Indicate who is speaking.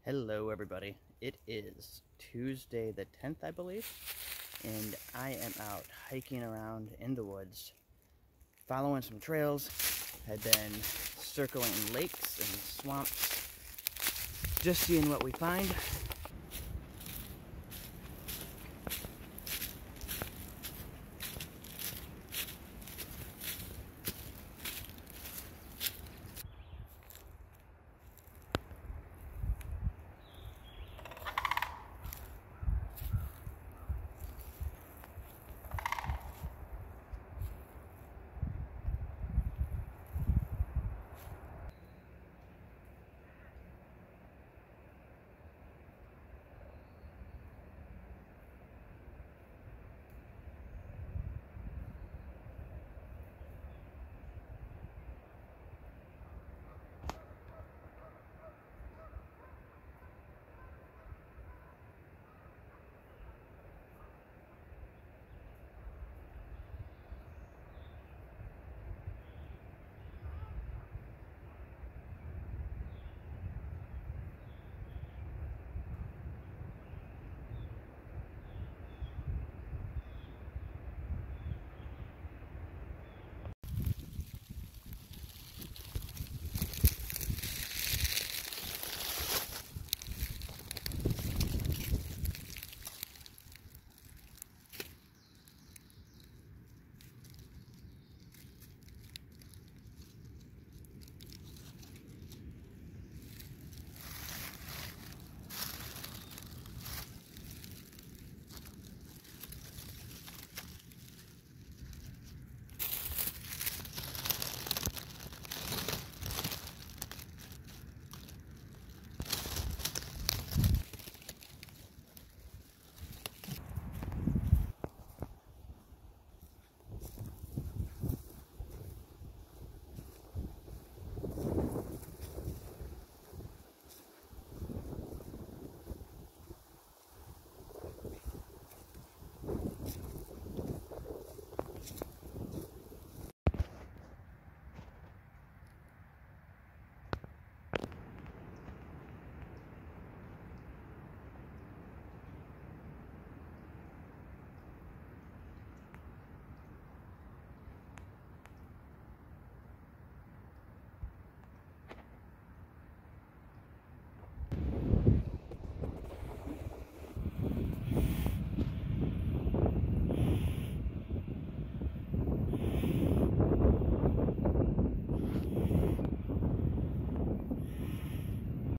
Speaker 1: Hello everybody, it is Tuesday the 10th I believe, and I am out hiking around in the woods, following some trails. I've been circling lakes and swamps, just seeing what we find.